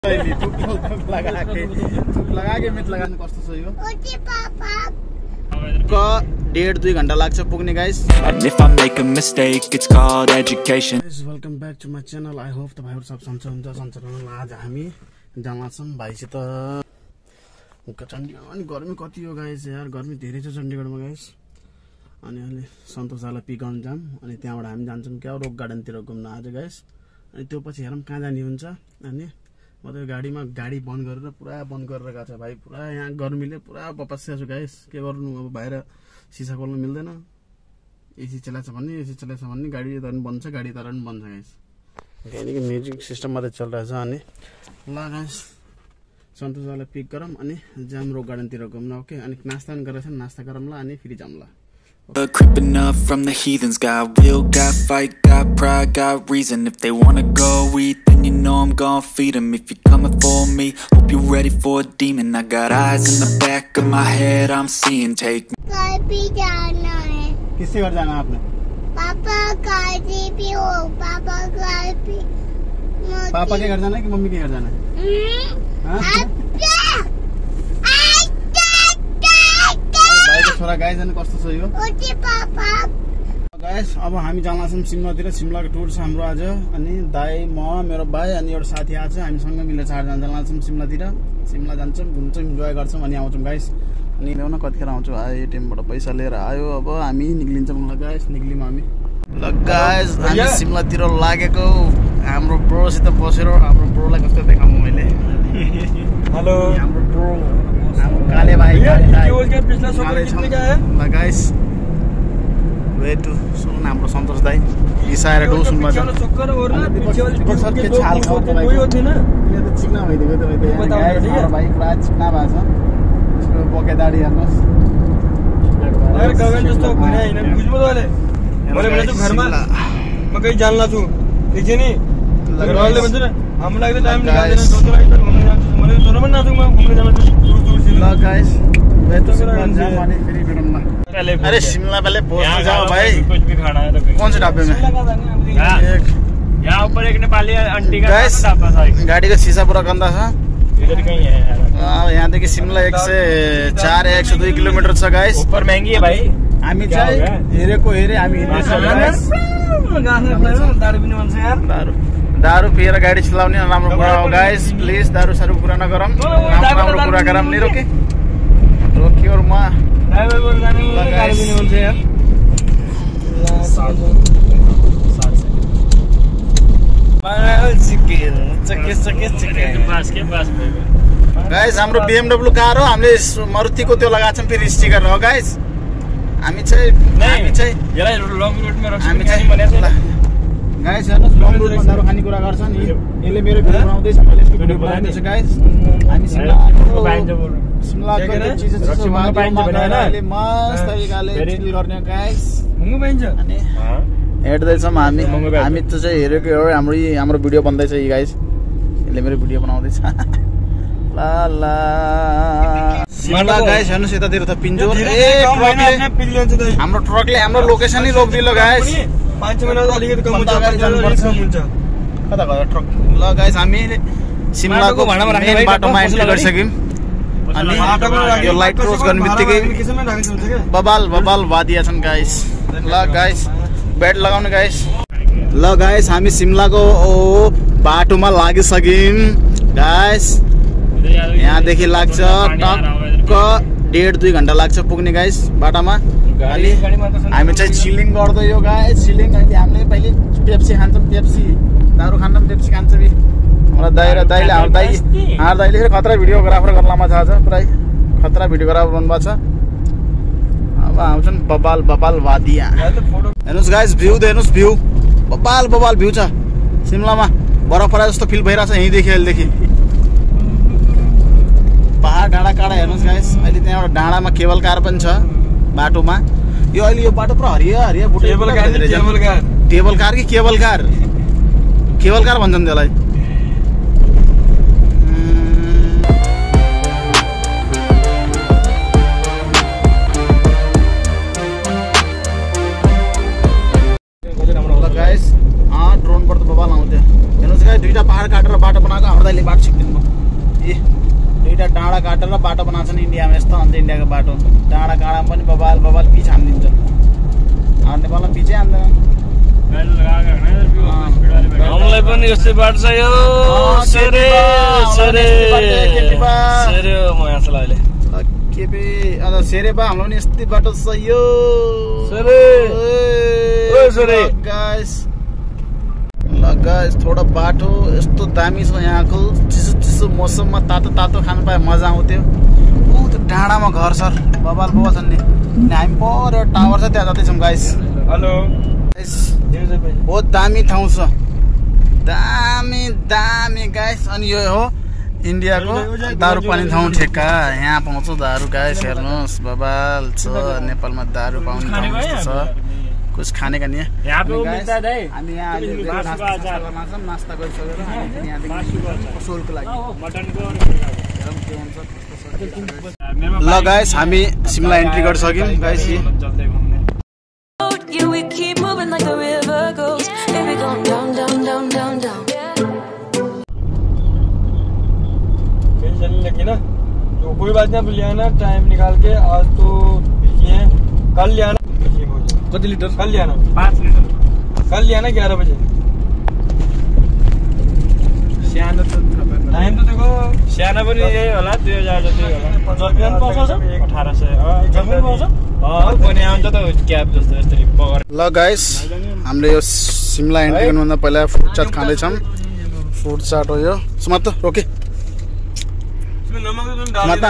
थुक लगा के मित लगाउनु कस्तो छ यो को 1.5-2 घण्टा लाग्छ पुग्ने guys. And if I make a mistake, it's called education. Welcome back to my channel. I hope तपाईहरु सब सन्चै हुन्छ। आज हामी जान छौं भाइसित चण्डीगढ। अनि गर्मी कति हो गाइस यार, गर्मी धेरै छ चण्डीगढमा गाइस। अनि अहिले सन्तोषालाई पिक गर्न जाम अनि त्यहाँबाट हामी जान्छौं क्या रक गार्डनतिर घुम्न आज गाइस। अनि त्यो पछि हेरौं कहाँ जाने हुन्छ। अनि म त गाडीमा गाडी बन्द गरेर पुरा बन्द गरेर गएको छ भाइ। पुरा यहाँ गर्मीले पुरा बपस्या छु गाइस। के गर्नु अब, बाहिर सिसा खोल्न मिल्दैन। एसी चलाछ भन्ने गाडी तर पनि बन्द छ, गाडी तर पनि बन्द छ गाइस। किनकि म्युजिक सिस्टम मात्रै चलिरहेछ। अनि ल गाइस सन्तोषलाई पिक गरौँ अनि जाम रक गार्डनतिर घुम्न। ओके, अनि नास्ता पनि गरेछ, नास्ता गरौँ ल अनि फेरि जाम ल। Creeping up from the heathens, got will, got fight, got pride, got reason. If they wanna go eat, then you know I'm gon' feed them. If you're coming for me, hope you're ready for a demon. I got eyes in the back of my head, I'm seeing. Take me. जाना है। किससे घर जाना आपने? पापा गाड़ी pay हो, पापा गाड़ी pay. पापा के घर जाना है कि मम्मी के घर जाना है? छोरा गाइस अनि कस्तो छ यो? गाइस अब हामी जान छौं सिमलातिर। सिमलाको टुर छ हाम्रो आज। अनि दाइ, म, मेरो भाइ अनि एउटा साथी आज हामीसँग मिलेर 4 जना जान छौं सिमलातिर। सिमला जान्छौं, घुम्छौं, इन्जोय गर्छौं अनि आउँछौं गाइस। अनि ल्याउन कतिखेर आउँछु। एटिएमबाट पैसा लिएर आयो। अब हामी निक्लिन्छौँ ल गाइस। निक्लियौँ हामी ल गाइस। हामी सिमलातिर लागेको हाम्रो ब्रोसित बसेर हाम्रो ब्रोलाई कस्तो देखाउँ मैले। हेलो हाम्रो ब्रो, हाम्रो काले भाइ पिछला सोकर कितने का है? ल गाइस वे टु सुन हाम्रो सन्तोष दाइ रिसाएर डोसुनमा छ। सोकर और ना पीछे वाली सब के छाल खाउँछ भाइ। वही होती ना, यो त चिकना भइदिएको त भाइ। हाम्रो भाइ पुरा चिकना भएको छ। यसको बोके दाढी हेर्नुहोस्। यार गगन जस्तो भने हैन बुझ्नु वाले मैले भने त घरमा म कहीं जान्ला छु देखिए नि घरवाले भन्छ न हाम्रो लागि टाइम निकाल्दैन। दोस्रो लागि त घुम्न जान्छु मैले तर पनि नाथुङ म घुम्न जान्छु दूर से। ल गाइस वे टु सिमला जाम अनि फेरि भेटौँ न। अरे शिमला पहले पहुंच जाओ भाई। कुछ भी खाना है तो कौन से ढाबे में? यहाँ ऊपर एक नेपाली आंटी का ढाबा था। गाड़ी का शीशा पूरा गंदा था। इधर कहीं है यार। यहाँ देखिए शिमला 1 से 4 या 102 किलोमीटर छ गाइस। ऊपर महंगी है भाई। हामी चाहिँ हेरेको हेरे हामी हिँड्दैछौँ गाइस। दारू पिने भन्छ यार। दारू पिएर गाडी चलाउने नराम्रो कुरा हो गाइस। प्लिज दारू सारू कुरा नगरौँ, राम्रो कुरा गरौँ। नि रोके रोकियो और म ड्राइभर बोल जाने गाडी पिने भन्छ यार। गाइस हाम्रो BMW कार हो। हामीले मारुतिको त्यो लगाएको छौँ फेरि स्टिकर हो गाइस। हामी चाहिँ यसलाई लङ रुटमा राख्नु खानी भनेको छ गाइस। हेर्नुस् लङ रुटमा दारू खाने कुरा गर्छ नि। यसले मेरो भिडियो बनाउँदैछ, मैले यसको भिडियो बनाउँदैछ गाइस। हामी सिमलाको चीज अहिले मस्त तरिकाले चिल गर्ने गाइस। मुङु पाइन्छ अनि हेर्दैछौँ हामी। हामी त चाहिँ हेरेको हो। हाम्रो भिडियो बन्दैछ यी गाइस। यसले मेरो भिडियो बनाउँदैछ। ला ला सिमला गाइस हेर्नुस् यतातिर त पिन्जोर। हाम्रो ट्रकले हाम्रो लोकेसन नै रोकिदिलो गाइस। 5 महिना अलिकति कम हुन्छ कता गयो ट्रक। ल गाइस हामी सिमलाको मेन बाटोमा एन्ट्री गरिसक्यौँ। अनि यो लाइट क्रस गर्ने बित्तिकै बबाल वादिया छन् गाइस। ल गाइस बेड लगाउनु गाइस। ल गाइस हामी सिमलाको बाटोमा लागिसक्यौँ गाइस। यहाँदेखि लाग्छ टक्क 1.5-2 घण्टा लाग्छ पुग्ने गाइस बाटोमा। अनि हामी चाहिँ चिलिङ गर्दै यो गाइस। चिलिङ अहिले हामीले पहिले पेप्सी खान्छौँ। पेप्सी दारू खान पनि पेप्सी खान्छ बि हाम्रो दाइ र दाइले। हाम्रो दाइले फेरि खतरा भिडियोग्राफर गर्नमा छ। पुरै खतरा भिडियोग्राफर बन्नुभएको छ। अब आउँछन् बबाल वादिया। हेर्नुहोस् गाइस भ्यू त हेर्नुहोस्। भ्यू बबाल भ्यू छ सिमलामा। बरफ परे जस्तो फिल भइरहेछ यहीँदेखि अहिलेदेखि। पहाड डाँडा काँडा हेर्नुहोस् गाइस। अहिले त्यहाँ एउटा डाँडामा केबल कार पनि छ बाटोमा। यो अहिले यो बाटो पुरा हरिया बुटे। टेबल कार कि केबल कार? केबल कार भन्छन् त्यसलाई। गाइस ड्रोनबाट त बबाल आउँथ्यो। हेर्नुहोस् गाइस दुईटा पहाड काटेर बाटो बनाएको हाम्रो दाइले बाटो सिक्दिनु। दुईटा डाँडा काटेर बाटो बनाएको छन् इन्डियामा यस्तो अन्त इन्डियाको बाटो डाँडा काँडा पनि बबाल बबाल पिच हानिदिन्छ हाम्रो नेपालमा पिचै हान्दैन हामीलाई पनि यस्तै बाटो छ यो सेरे सेरे सेरे म यहाँ छ अहिले के पे अन्त सेरे बा हाम्रो पनि यस्तै बाटो छ यो सेरे ओ सेरे गाइस ल गाइस थोडा बाटो यस्तो दामी छ यहाँको चिसो चिसो मौसममा तातो तातो खानु पाए मजा आउँथ्यो ऊ त्यो डाँडामा घर सर बबाल बबाल छन् नि हामी पर टावर छ त्यहाँ जाँदैछौँ गाइस हेलो बहुत दामी ठाउँ छ दामी दामी गाइस अनि यो हो इन्डियाको दारू पानी ठाउँ ठेक्का यहाँ पाउँछ दारू गाइस हेर्नुहोस् बबाल छ नेपालमा दारू पाउने ठाउँ छ कुछ खाने का नहीं यहाँ पे वो मिलता है हामी यहाँ नास्ता गरिसकेर हामी यहाँदेखि पसोलको लागि ल गाइस हामी सिमला एन्ट्री गरिसक्यौँ guys Yeah, we keep moving like the river goes. Baby, going down, down, down, down, down. Tension नहीं लगी ना तो कोई बात नहीं, अब ले आना टाइम निकाल के। आज तो बिजी हैं, कल ले आना। कति लिटर कल ले आना 5 लीटर कल ले आना 11 बजे। सानो त टाइम तो देखो सानो पनि यही होला 2000 जति होला। जर्किन पाउँछ 1800 जर्किन पाउँछ पनि आउँछ त क्याब जस्तो यसरी पगर। ल गाइस हामीले यो सिमला एन्ट्री गर्नुभन्दा पहिला फुड चाट खाँदैछौँ। फुड चाट हो यो सुमात रोके माता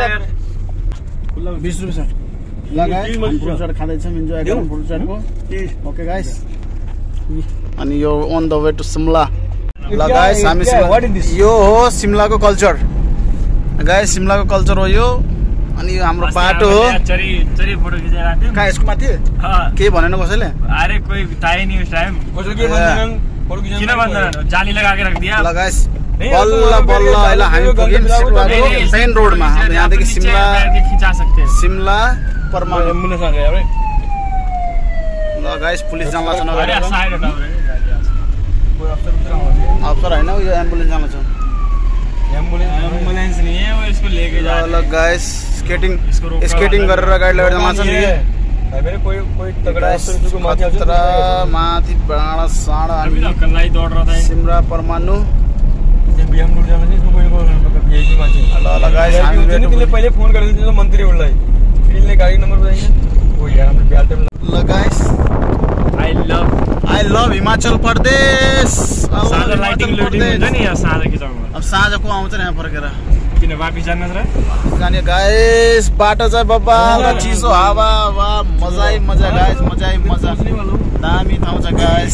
20 रुपियाँ छ। ल गाइस फुड चाट खाँदैछौँ, इन्जोय गरौँ फुड चाटको। ओके गाइस अनि यो on the way to Shimla. ल गाइस हामी यो हो सिमलाको कल्चर गाइस, सिमलाको कल्चर हो यो। अनि यो हाम्रो बाटो हो चरी चरी फोटो खिचेर राख्थ्यौ कहाँ यसको माथि केही भनेन कसैले। अरे कोही थाहै नि उस टाइम कसले के भन्दैनन् फोटो खिच्न किन भन्दैनन् जाली लगा के राख दिया। ल गाइस बल्ल बल्ल अहिले हामी पुग्यौँ सिमलाको मेन रोडमा। यहाँदेखि सिमला खिचा सकते हैं सिमला परमाणु एम्बुलेन्स आ गया रे। ल गाइस पुलिस जान लाग्छ अरे नगरेर साइड हटाऊ रे कोई अफसर उतर आउँछ। अफसर हैन यो एम्बुलेन्स जान लाग्छ। एम्बुलेन्स नहीं है वो, इसको लेके जा। ल गाइस स्केटिङ गरेर गाडी लगेर जान्छ नि। मेरे कोई कोई तगड़ा अफसर को माथि आउँछ माथि बाँडा साँडा अभी तो कल्लाई दौड़ रहा था सिमला परमाणु। जब भी हम लोग जाना चाहिए इसको कोई मतलब यही माथि। ल गाइस हामी तिमीले पहिले फोन गरेको थियो मन्त्रीहरूलाई, तिमीले गाडी नम्बर बताइन्छ वो यार हाम्रो ब्याल टाइम। ल guys I love Himachal Pradesh. सादा लाइटिङ लुटिङ हुन्छ नि यहाँ सादा खिचाउनु। अब साँझ को आउँछ नि यहाँ फर्केर किन वापस जान्न र जाने गाइस। बाटो चाहिँ बब्बा र चिसो हावा वा मजै मजा गाइस, मजै मजा दामी ठाउँ छ गाइस।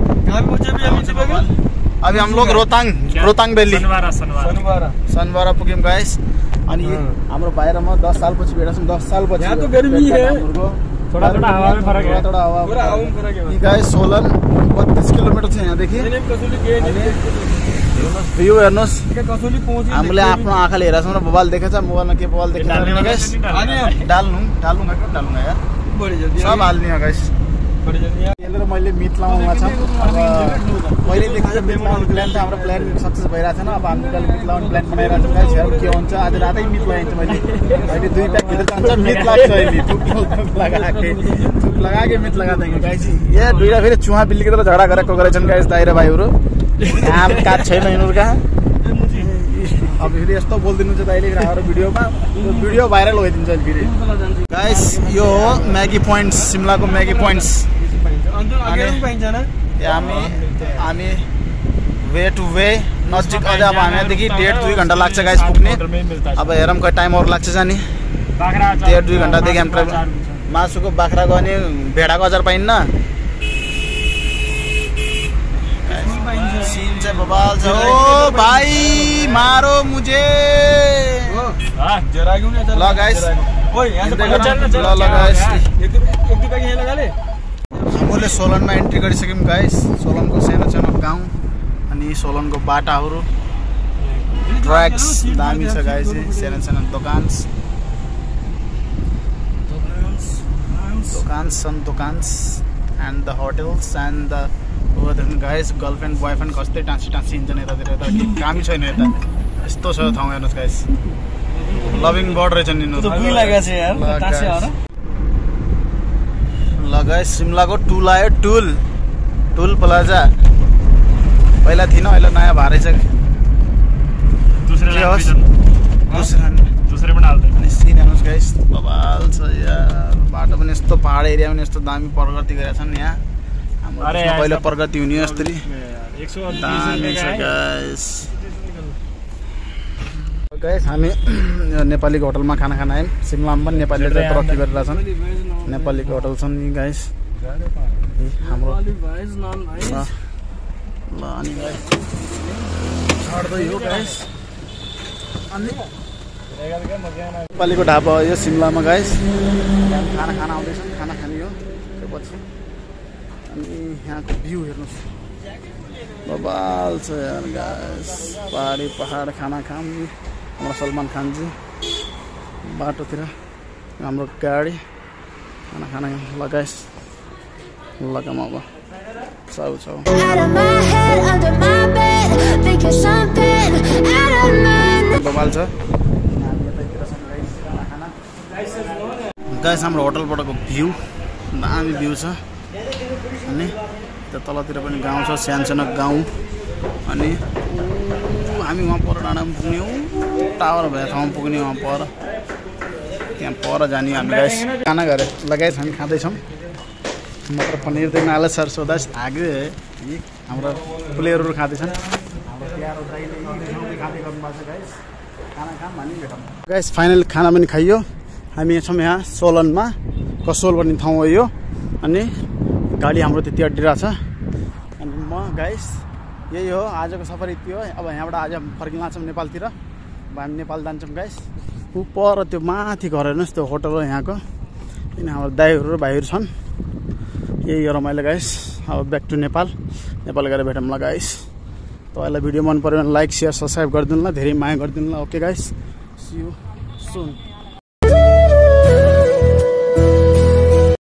अभी हम लोग रोहताङ भ्याली सनबारा पुग्यौँ गाइस। अनि हाम्रो भाइ र म 10 साल पछि भेटेको छौँ। 10 साल पछि यहाँ तो गर्मी है, थोड़ा थोड़ा हवा में फरक है। थोड़ा हवा पूरा हवा में फरक है। गाइस सोलन 32 किलोमिटर छ यहाँदेखि। भ्यू हेर्नुहोस् हामीले आफ्नो आँखाले हेरेको छौँ र बबाल देखेछ। मोबाइलमा के बबाल देखेछ गाइस डाल्नु यार सब हाल्ने हो गाइस। यसले मैले मिट लाउनुमा छ। अब पहिलेदेखि चाहिँ मिट लाउने प्लान त हाम्रो प्लान सक्सेस भइरहेको छैन। अब हामी कहिले मिट लाउने प्लान बनाइरहेको छौँ गाइस। हेरौँ के हुन्छ। आज रातै मिट लगाइन्छ मैले। अहिले 2 प्याक भित्र जान्छ मिट लाग्छ अहिले। थुक लगाके मिट लगाइदिएको गाइस। यहाँ दुईटा फेरि चुहा बिल्लीको त झगडा गरेको गरेछन् गाइस दाइरा भाइहरू। काम काज छैन यिनीहरू कहाँ। अब फेरि यस्तो बोलिदिनु चाहिँ दाइले हाम्रो भिडियोमा भिडियो भाइरल भइदिन्छ अहिले फेरि गाइस। यो हो म्यागी पोइन्ट्स, सिमलाको म्यागी पोइन्ट्स। हामी वे टु वे नजिक अझै। अब हामीदेखि 1.5-2 घन्टा लाग्छ गाइस पुग्ने। अब हेरौँ कति टाइम अरू लाग्छ जाने। 1.5-2 घन्टादेखि हामी मासुको बाख्राको अनि भेडाको अचार पाइन्न। सीन चाहिँ बबाल छ। ओ भाइ मारो मुझे। ल गाइस ल गाइस हामीले सोलनमा एन्ट्री गरिसक्यौँ गाइस। सोलनको सानो सानो गाउँ अनि सोलनको बाटाहरू ट्र्याक्स दामी छ गाइस। सानो सानो दोकान्स and the hotels and the guys girlfriend boyfriend कस्तै टाँसी हिँड्छन् यतातिर। यता कामै छैन यता यस्तो छ ठाउँ हेर्नुहोस् गाइस लभिङ बर्ड रहेछ नि ल गाइस सिमलाको टुल आयो टुल प्लाजा पहिला थिएन अहिले नयाँ भएर छ दूसरे पनि हाल्दै अनि सिन हेर्नुहोस् गाइस बबाल छ यार बाटो पनि यस्तो पहाड एरिया पनि यस्तो दामी प्रगति गरेका छन् यहाँ हाम्रो पहिला प्रगति हुने यस्तरी दामी छ गाइस हामी नेपालीको होटलमा खाना खान आयौँ सिमलामा पनि नेपालीले तरक्की गरिरहेका छन् नेपालीको होटल छन् नि गाइस हाम्रो ल अनि गाइस छाड्दै हो गाइस अनि नेपालीको ढाबा यो सिमलामा गाइस खाना खान आउँदैछन् खाना खाने हो त्यसपछि अनि यहाँको भ्यू हेर्नुहोस् बबाल छ यार गाइस पहाड खाना खाम हाम्रो सलमान खानजी बाटोतिर हाम्रो गाडी खाना ल गाइस लगाम अब चाउ बबाल छ गाइस हाम्रो होटलबाटको भ्यू दामी भ्यू छ अनि त्यो तलतिर पनि गाउँ छ सानो गाउँ अनि हामी वहाँ पर डाँडामा पुग्ने हो टावर भए ठाउँमा पुग्ने वहाँ पर त्यहाँ पर जाने हामी गाइस खाना गरे लगाइस हामी खाँदैछौँ मटर पनिर चाहिँ नाला सर सोदा आगे हाम्रो प्लेयरहरू खाँदैछन् हाम्रो प्यारो दाइले खाँदै गर्नुभएको छ गाइस खाना खाम हामी भेटौँ गाइस फाइनल खाना पनि खाइयो हामी छौँ यहाँ सोलनमा कसोल भन्ने ठाउँ हो यो अनि गाडी हाम्रो त्यति अड्डिरहेको छ अनि म गाइस यही हो आजको सफर यति हो अब यहाँबाट आज फर्किन लाग्छौँ नेपालतिर अब हामी नेपाल जान्छौँ गाइस पर त्यो माथि घर हेर्नुहोस् त्यो होटल हो यहाँको किन हाम्रो दाइहरू र भाइहरू छन् यही हो रमाइलो गाइस अब ब्याक टु नेपाल गएर भेटौँ ल गाइस तपाईँलाई भिडियो मन पऱ्यो भने लाइक सेयर सब्सक्राइब गरिदिनु ल धेरै माया गरिदिनु ल okay guys see you soon